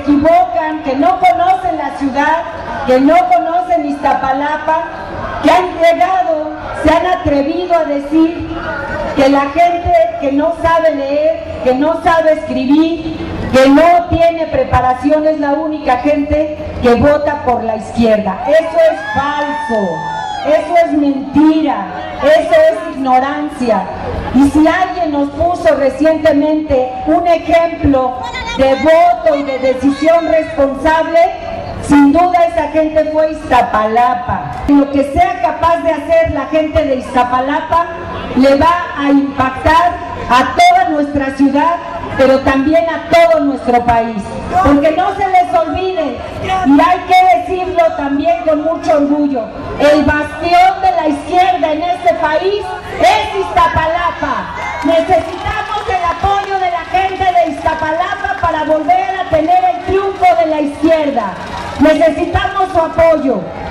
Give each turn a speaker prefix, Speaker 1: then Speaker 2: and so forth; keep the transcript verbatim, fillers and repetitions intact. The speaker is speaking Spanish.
Speaker 1: equivocan, que no conocen la ciudad, que no conocen Iztapalapa, que han llegado, se han atrevido a decir que la gente que no sabe leer, que no sabe escribir, que no tiene preparación es la única gente que vota por la izquierda. Eso es falso, eso es mentira, eso es ignorancia. Y si alguien nos puso recientemente un ejemplo de voto y de decisión responsable, sin duda esa gente fue Iztapalapa. Lo que sea capaz de hacer la gente de Iztapalapa le va a impactar a toda nuestra ciudad, pero también a todo nuestro país. Porque no se les olvide, y hay que decirlo también con mucho orgullo, el bastión de la izquierda en este país es Iztapalapa. Necesitamos el apoyo de la gente de Iztapalapa para volver a tener el triunfo de la izquierda. Necesitamos su apoyo.